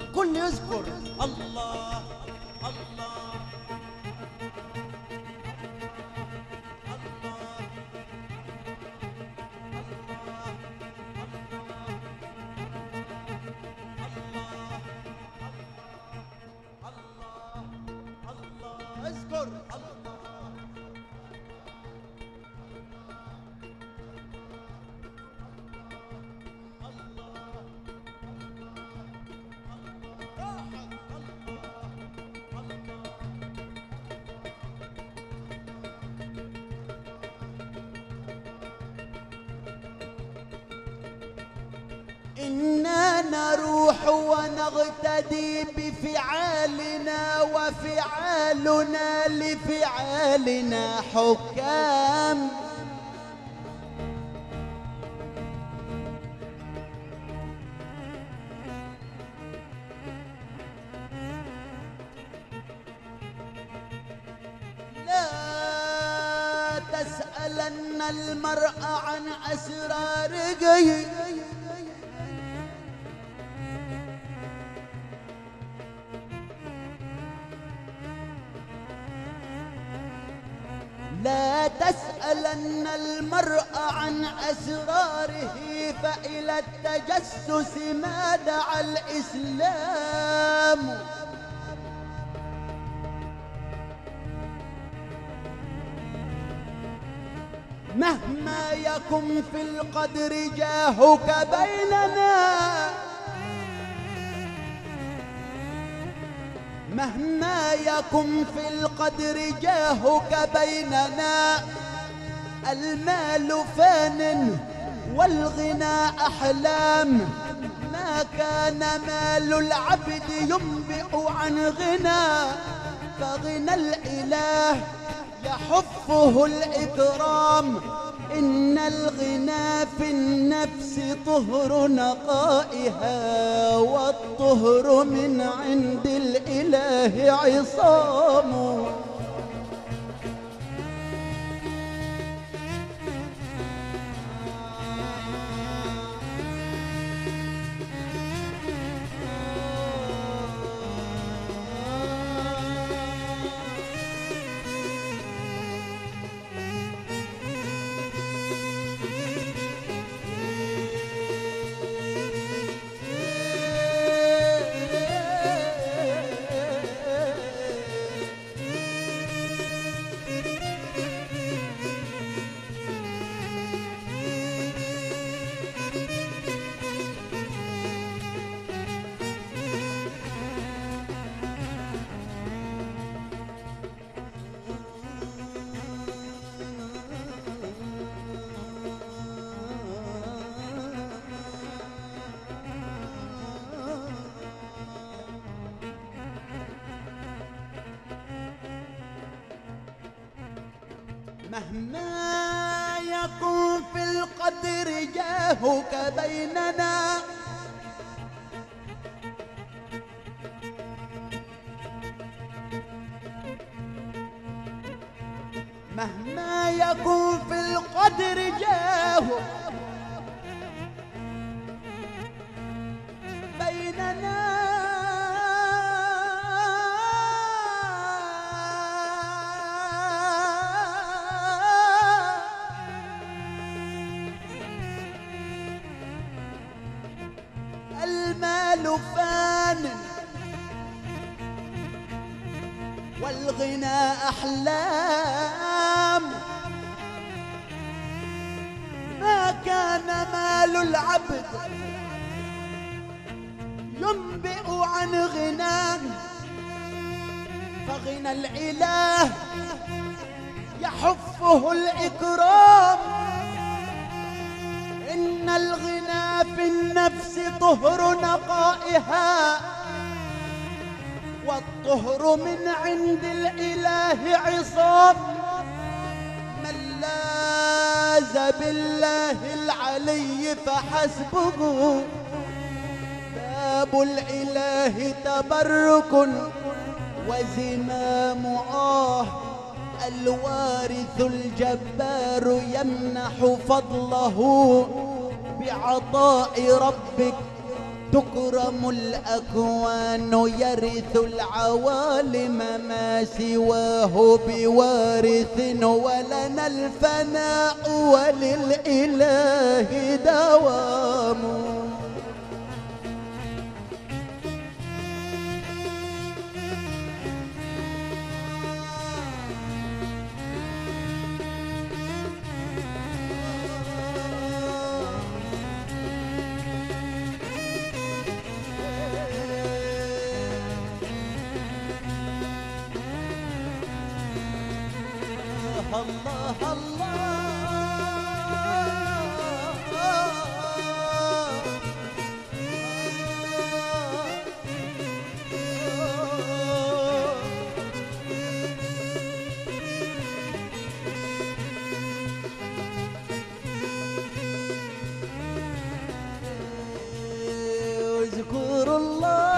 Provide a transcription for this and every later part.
الكل يذكر الله الله. اذكر الله. إنا نروح ونغتدي بفعالنا وفعالنا لفعالنا حكام. لا تسألن المرء عن أسرار غيره، لا تسألن المرء عن أسراره، فإلى التجسس ما دعا الإسلام. مهما يكن في القدر جاهك بيننا، مهما يكن في القدر جاهك بيننا. المال فان والغنى أحلام، ما كان مال العبد ينبئ عن غنى، فغنى الإله يحفه الإكرام. إن الغنى في النفس طهر نقائها، والطهر من عند الإله عصام. مهما يكن في القدر جاهك بيننا، مهما يكن في القدر جاهك بيننا. المال فان والغنى أحلام، ما كان مال العبد ينبئ عن غنى، فغنى الإله يحفه الإكرام. إن الغنى في النفس طهر نقائها، والطهر من عند الإله عصام. من لاز بالله العلي فحسبه، باب الإله تبرك وزمام الوارث الجبار يمنح فضله بعطاء ربك تكرم الأكوان يرث العوالم ما سواه بوارث ولنا الفناء وللإله دوام الله اذكر الله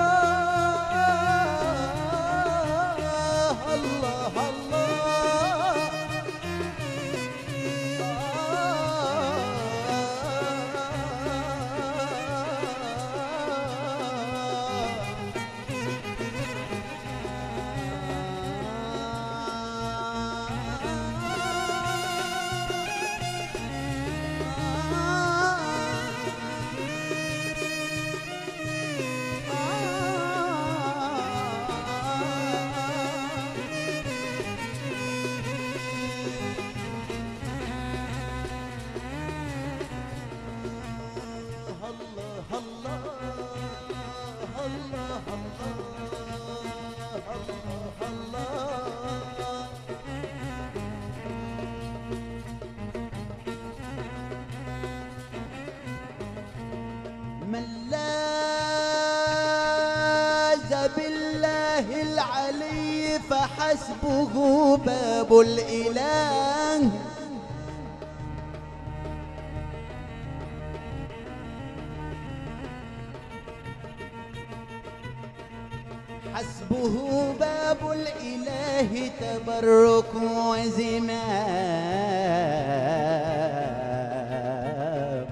من لاذ بالله العلي فحسبه باب الإله حسبه باب الإله تبرك وزمام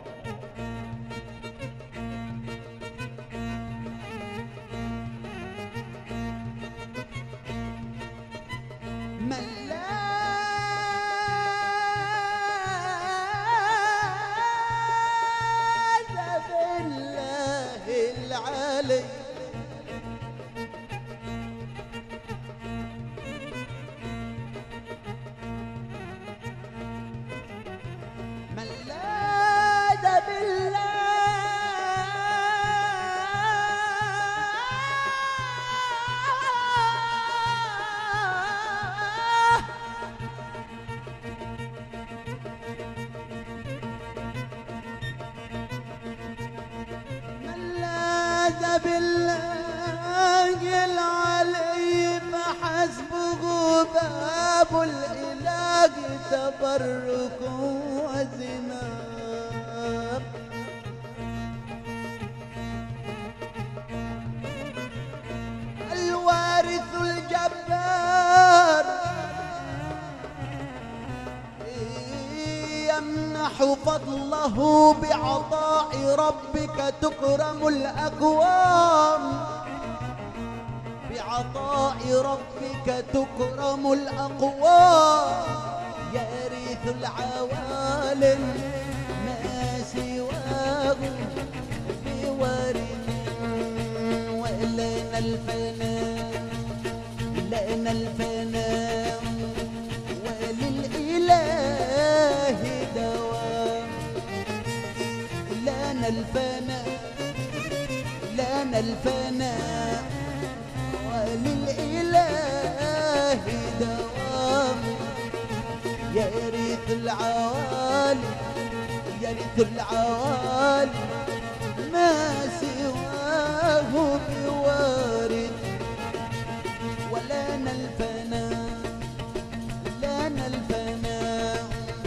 من لاذ بالله العلي من لاذ بالله من لاذ بالله العلي فحسبه باب الإله تبرك وزمام الوارث الجبار يمنح فضله بعطاء ربك تكرم الأكوام بعطاء ربك تكرم الأقوام يرث العوالم ما سواه بورث ولنا الفناء لنا الفناء وللإله دوام لنا الفناء لنا الفناء وللإله دوام يرث العوالي يرث العوالي ما سواه بوارث ولنا الفناء لنا الفناء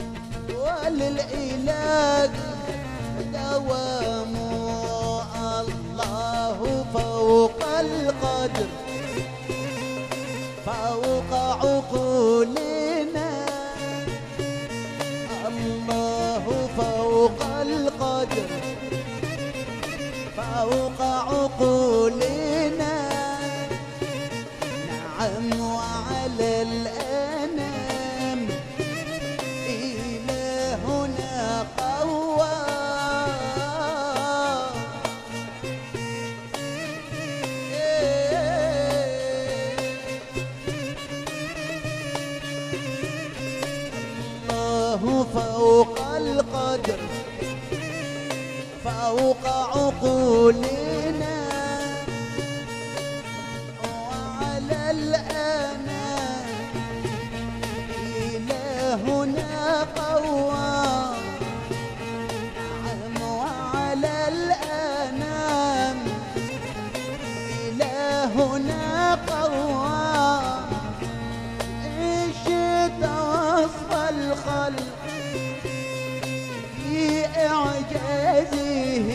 وللإله دوام الله فوق القدر فوق عقولنا الله فوق القدر فوق عقولنا نعم وعلى الأنام إلهنا قوى الله فوق القدر فوق عقولنا وعلى الأنام إلهنا قوى نعم وعلى الأنام إلهنا قوى عشت وصف الخلق في إعجازه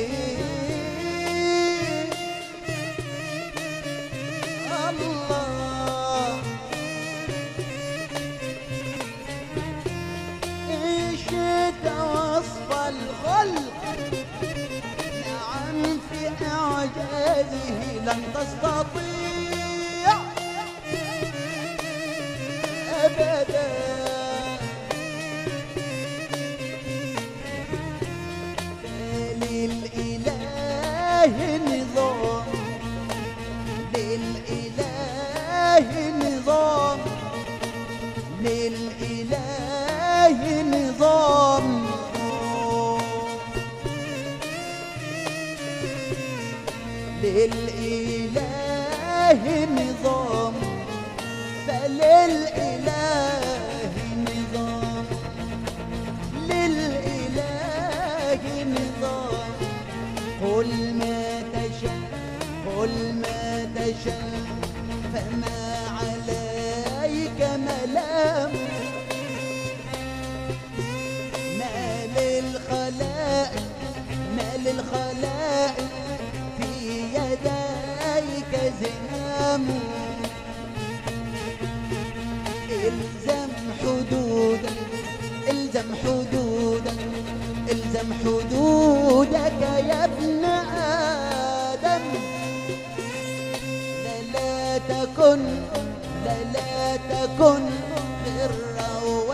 الله عشت وصف الخلق نعم في إعجازه لن تستطيع أبدا للإله نظام للإله نظام للإله نظام للإله نظام فللإله نظام للإله نظام قل ما تشاء قل ما تشاء فما عليك ملام ما للخلائق ما للخلائق في يديك زمام الزم حدودك الزم حدودك الزم حدودك يا ابن آدم لا تكن لا تكن غرا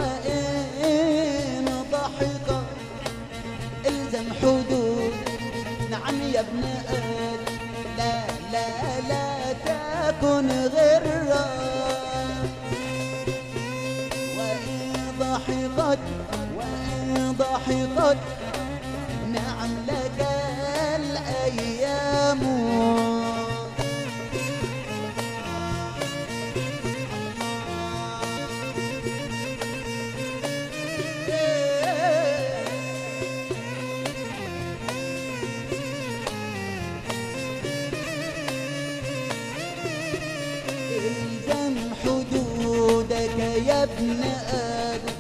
وإن ضحكا الزم حدودك نعم يا ابن آدم لا تكن غرا وإن ضحكت نعم لك الأيام الزم حدودك يا ابن آدم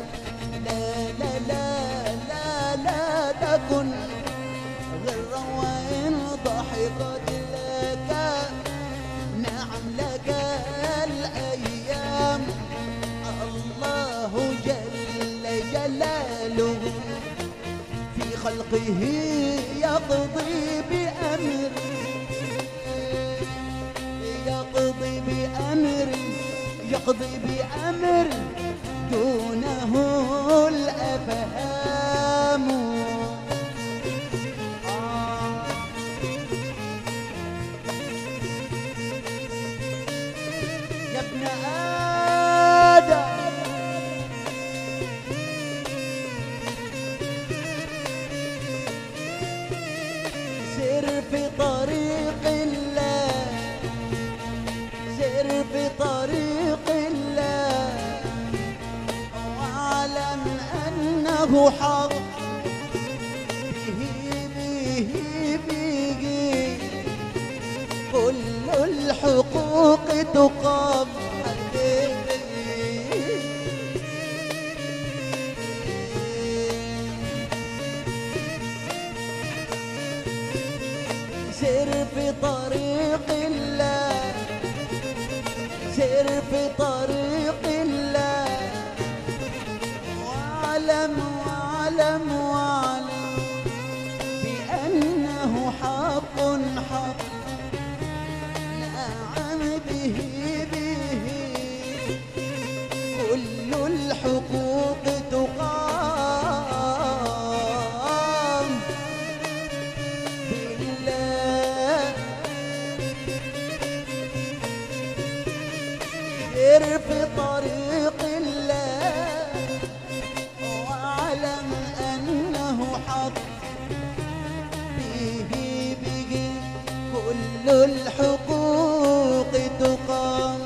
لا تكن غرا وإن ضحكت لك نعم لك الأيام الله جل جلاله في خلقه يقضي بأمر يقضي بأمر دونه الأفهام يا ابن آدم سر في طريق الله سر في طريق الله واعلم أنه حق به كل الحقوق تقام سر في طريق الله سر في طريق الله واعلم بأنه حق سر في طريق الله واعلم أنه حق، به كل الحقوق تقام،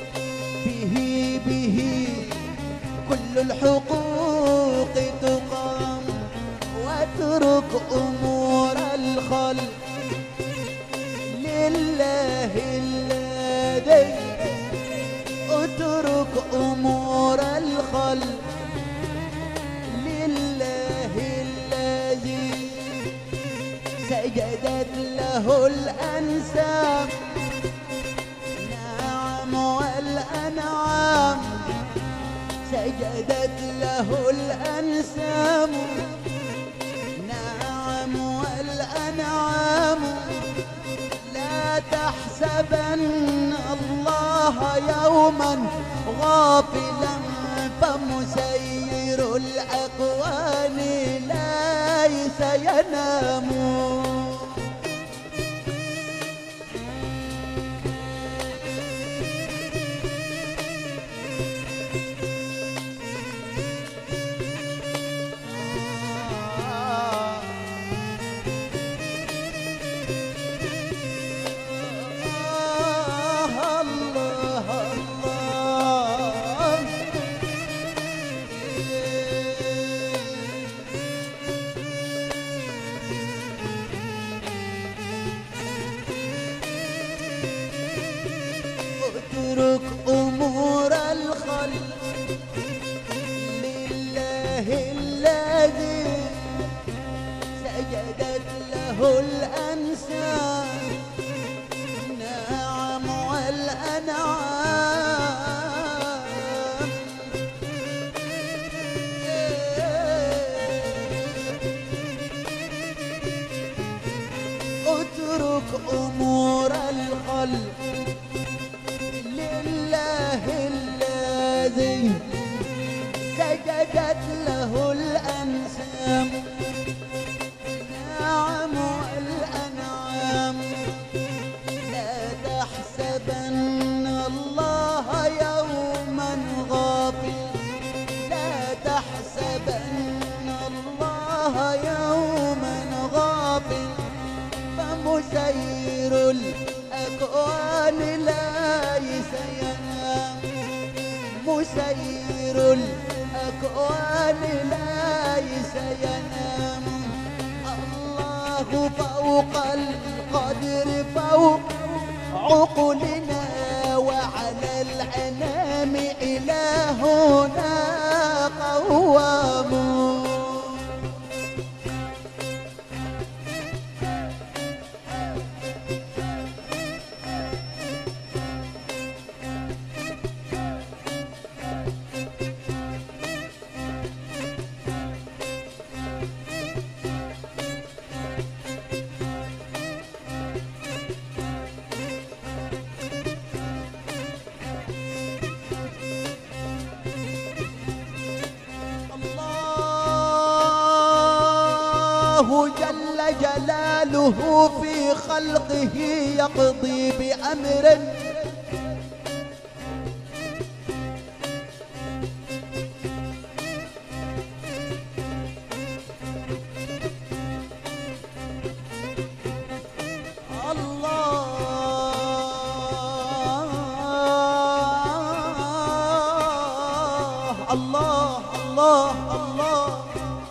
به كل الحقوق تقام. واترك أمور الخلق لله الذي، اترك أمور الخلق لله الذي سجدت له الأنسام. نعم والأنعام سجدت له الأنسام، نعم والأنعام. لا تحسبن الله يوما غافلا فمسير الأكوان ليس ينام. اترك أمور الخلق لله الذي سجدت له الأنسام. نعم والأنعام اترك أمور الخلق لله الذي سجدت له الأنسام. نعم والأنعام لا تحسبن الله يوما غافلا، لا تحسبن الله يوما غافلا فمسير الأكوان ليس ينام، مسير الأكوان ليس ينام. الله فوق القدر فوق عقولنا، وعلى الأنام إلهنا قوام. الله جل جلاله في خلقه يقضي بأمر، الله الله الله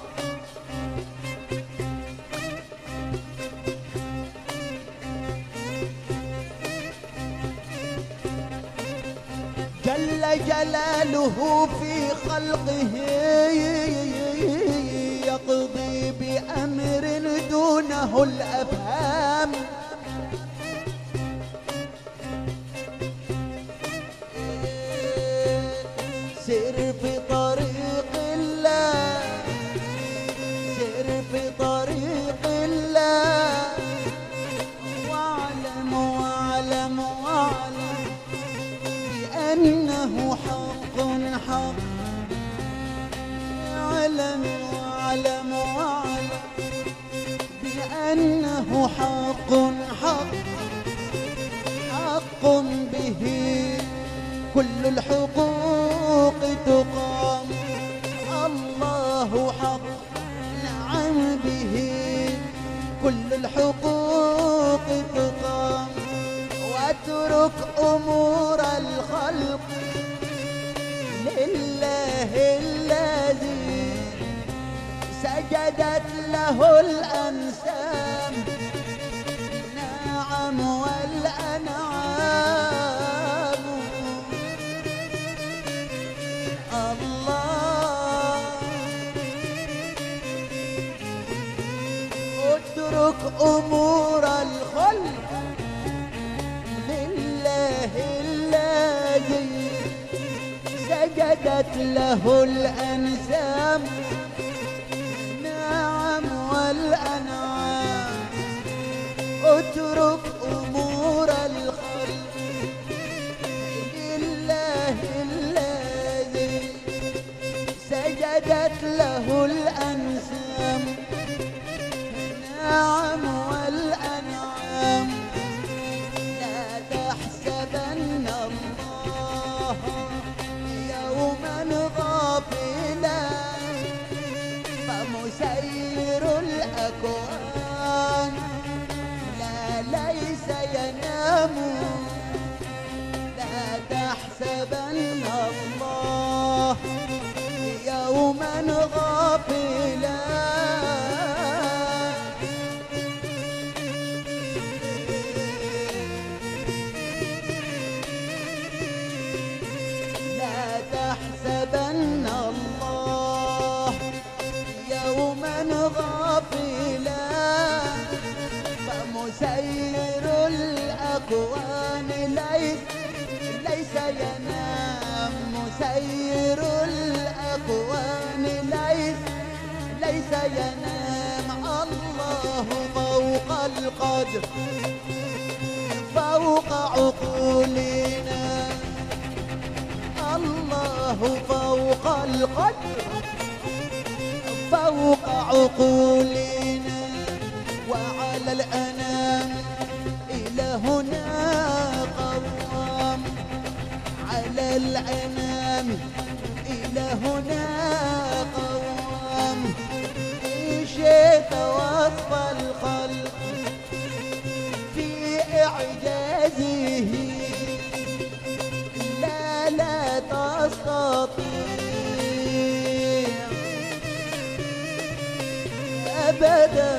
جل جلاله في خلقه يقضي بأمر دونه الأفهام. سر في طريق الله، سر في طريق الله، واعلم واعلم واعلم بأنه حق حق. اعلم واعلم واعلم بأنه حق حق، حق به كل الحق الحقوق تقام، واترك أمور الخلق لله الذي سجدت له الأنسام. نعم والأنعام الله. اترك أمور الخلق لله الذي سجدت له الأنسام. نعم والأنعام. اترك أمور الخلق لله الذي سجدت له الأنسام. نعم والأنعام. لا تحسبن الله يوما غافلا، فمسير الأكوان لا ليس ينام. لا تحسبن الله يوما غافلا، لا تحسبن الله يوما غافلا، فمسير الأكوان ليس ينام. مسير الأكوان ليس ينام. الله فوق القدر، فوق عقولنا. الله فوق القدر، فوق عقولنا. وعلى الأنام إلهنا قوام. على الأنام إلهنا قوام. شئت وصف الخلق في إعجازه لا تستطيع أبدا.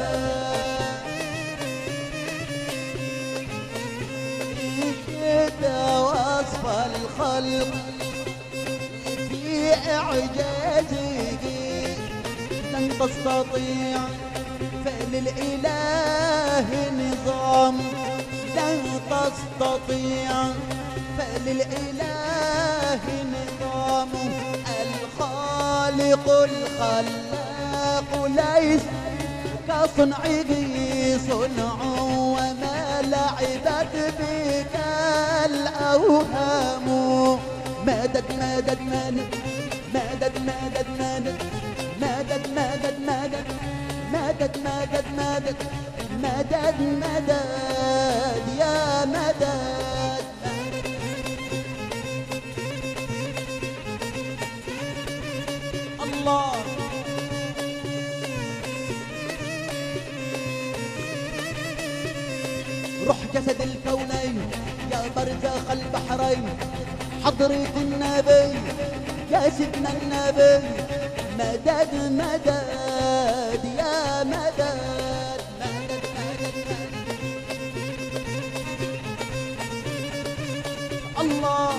شئت وصف الخلق في إعجازه لن تستطيع. فللإله نظام لن تستطيع. فللإله نظام. الخالق الخلاق ليس كصنعه صنع، وما لعبت بك الأوهام. مدد مدد مدد مدد مدد مدد مدد مدد مدد مدد مدد مدد مدد مدد يا مدد. الله روح جسد الكونين يا برزخ البحرين. حضرة النبي يا سيدنا النبي. مدد مدد يا مدد مدد مدد مدد. الله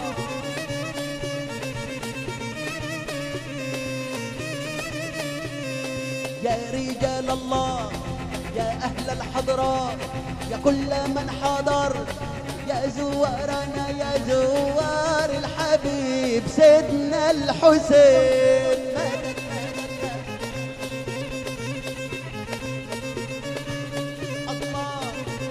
يا رجال الله يا أهل الحضرة، يا كل من حضر، يا زوارنا يا زوار الحبيب سيدنا الحسين. مدد مدد الله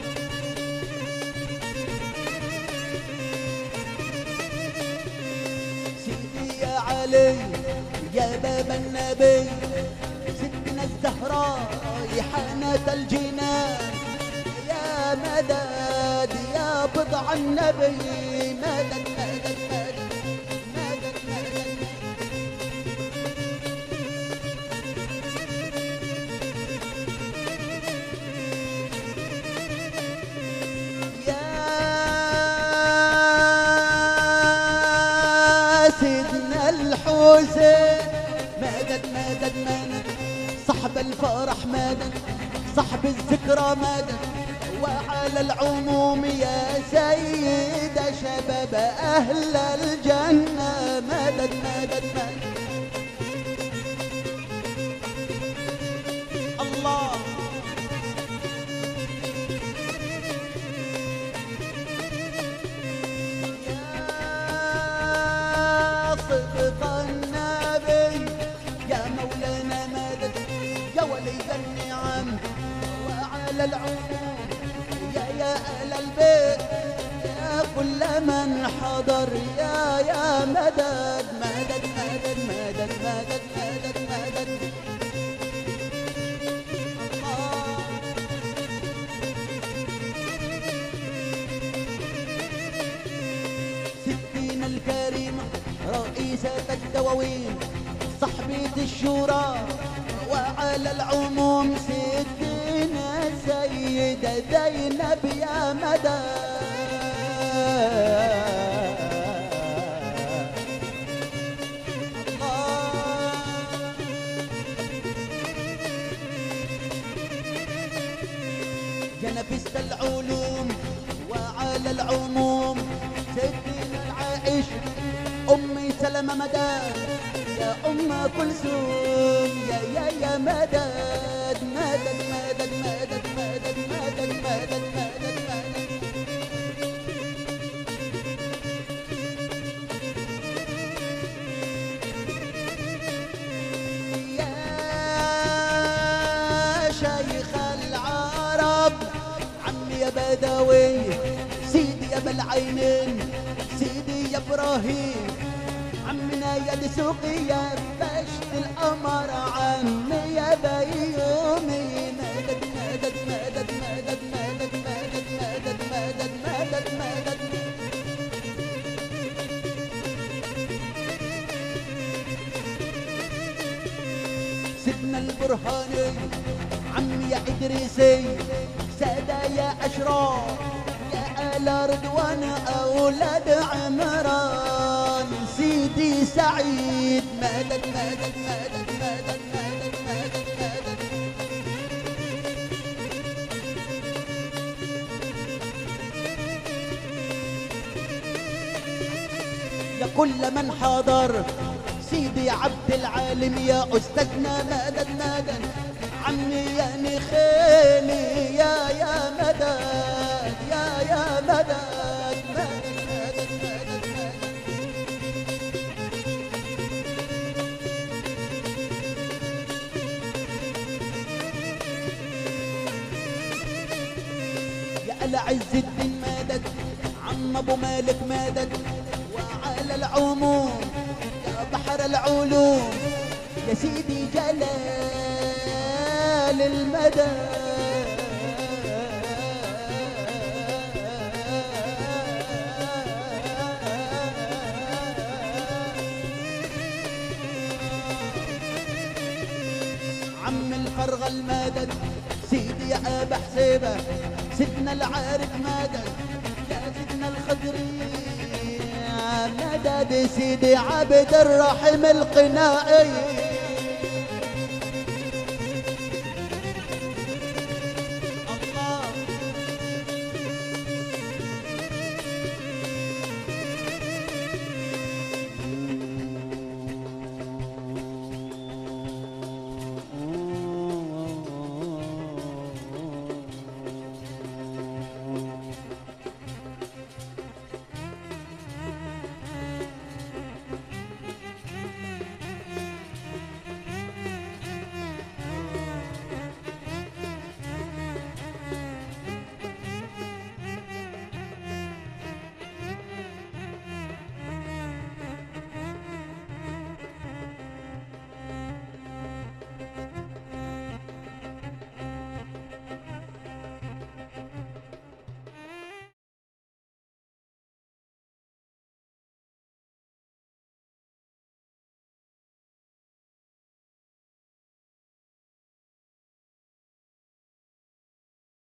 سيدي يا علي يا باب النبي. ستنا الزهراء ريحانة الجنان. يا مدد يا بضع النبي. مدد مدد مدد مدد مدد. الحسين مدد مدد مدد صاحب الفرح مدد صاحب الذكرى مدد وعلى العموم يا سيد شباب أهل الجنة مدد مدد مدد الله يا صدق النبي يا مولانا مدد يا ولي النعم وعلى العموم يا أهل البيت يا كل من حضر يا مدد مدد مدد مدد مدد مدد مدد ستين الكريمة رئيسة الدواوين صحبة الشورى وعلى العموم ستين السيدة زينب يا مدد يا نفست العلوم وعلى العموم ستين العائش أمي سلمى مدد يا أم كلثوم يا مدد مدد مدد مدد مدد مدد مدد مدد مدد يا شيخ العرب عمي يا بدوي سيدي يا بالعينين سيدي يا إبراهيم عمنا يا دسوقي يا بشت القمر عمي يا بيومي مدد مدد مدد مدد مدد مدد مدد مدد مدد مدد سيدنا البرهاني عمي يا إدريسي سادة يا أشراف يا آل رضوان أولاد عمران سيدي سعيد مدد مدد مدد مدد مدد مدد مدد يا كل من حضر سيدي عبد العالم يا أستاذنا مدد مدد عمي يا نخيلي يا مدد يا مدد مدد مدد مدد مدد يا آل عز الدين مدد عم أبو مالك مدد وعلى العموم يا بحر العلوم يا سيدي جلال المدد عم الفرغ المدد سيدي يا أبا حسيبة سيدنا العارف مدد يا سيدنا الخضري مدد سيدي عبد الرحيم القنائي